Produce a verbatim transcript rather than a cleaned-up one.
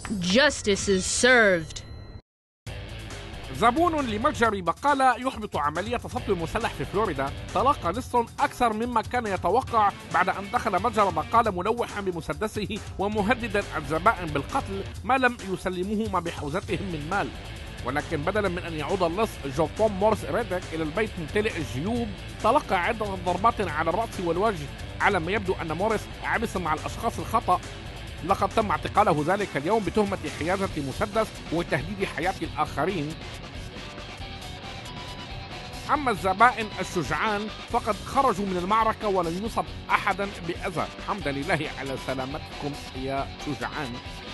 Justice is served. زبون لمتجر بقالة يحبط عملية سطو مسلح في فلوريدا تلقى نيلسون أكثر مما كان يتوقع بعد أن دخل متجر بقالة ملوحا بمسدسه ومهددا الزبائن بالقتل ما لم يسلموه ما بحوزتهم من مال. ولكن بدلا من أن يعود اللص جو توم مورس ريدك إلى البيت ممتلئ الجيوب، تلقى عدة ضربات على الرأس والوجه، على ما يبدو أن مورس عبث مع الأشخاص الخطأ. لقد تم اعتقاله ذلك اليوم بتهمة حيازة مسدس وتهديد حياة الآخرين. أما الزبائن الشجعان فقد خرجوا من المعركة ولم يصب أحدا بأذى. حمدا لله على سلامتكم يا شجعان.